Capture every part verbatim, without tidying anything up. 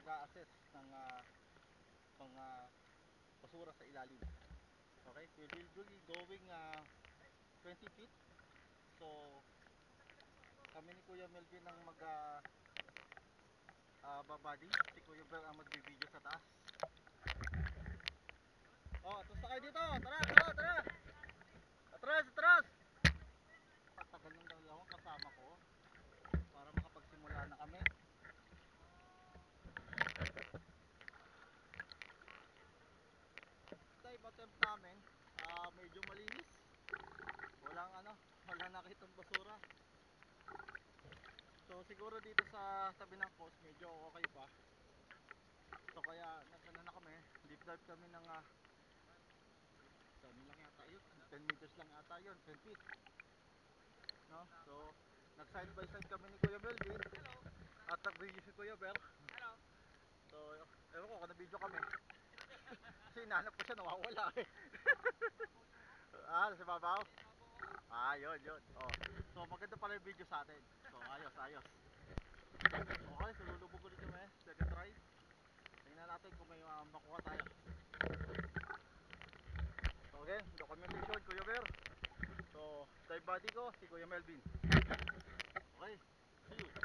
mag-a-assess ng uh, mga basura sa ilalim. Okay, we will be going uh, twenty feet. So kami ni Kuya Melvin ang mag uh, uh, babadi, si Kuya Ber ang magbibideo sa taas. Oh, atras na kayo dito. Tara, tara, tara. Atras, atras. Patagal ng dalawang kasama ko para makapagsimula na kami. Dive attempt namin, uh, medyo malinis. Walang ano, walang nakitang basura. So siguro dito sa tabi ng coast medyo okay pa. So kaya nagano na kami, deep dive kami ng uh, dami lang yata yun, ten meters lang yata yun, ten feet. No? So nag side by side kami ni Kuya Melvin. At nag-video si Kuya Ber. Hello. So ewan ko kung na-video kami. Kasi hinahanap ko siya, nawawala eh. Ah, sa babaw? Ah, yun, yun. Oh. So maganda pala yung video sa atin. So ayos, ayos. Okay, so lulubog ulit kami. Second try. Tingnan natin kung may uh, makuha tayo. So again, documentation, Kuya Ber. So, dive buddy ko, si Kuya Melvin. Okay, see you.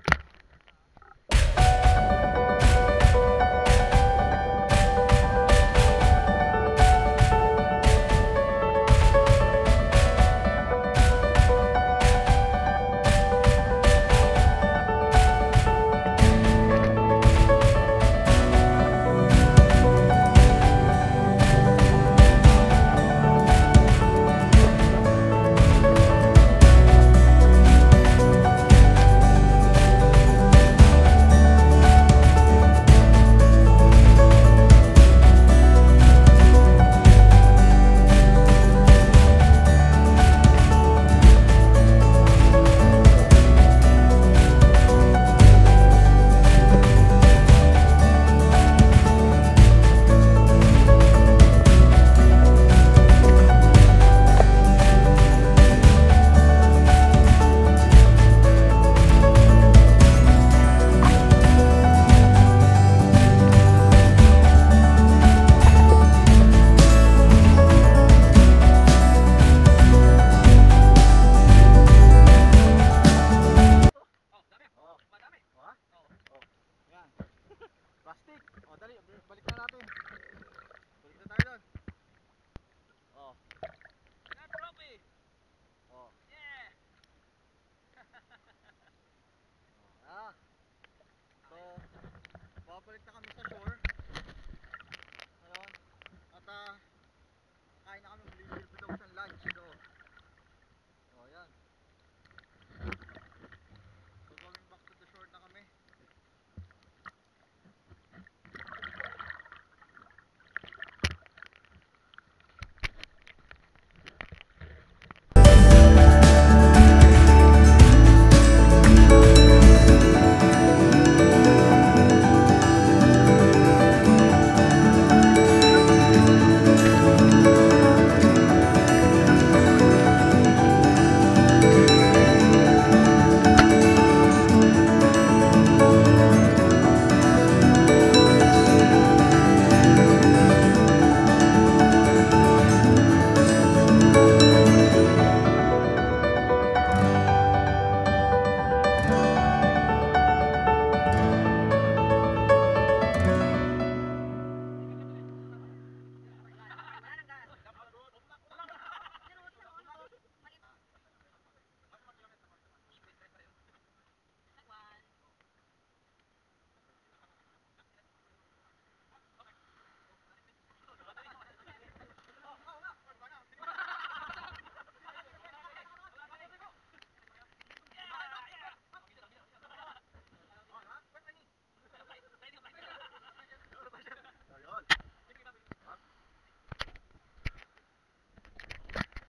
Plastic. O dali, balik na natin. Balik na tayo doon. O. Na trophy. O. Yeah. Ah. So, babalik na kami sa shore. Ayun. At ah, uh,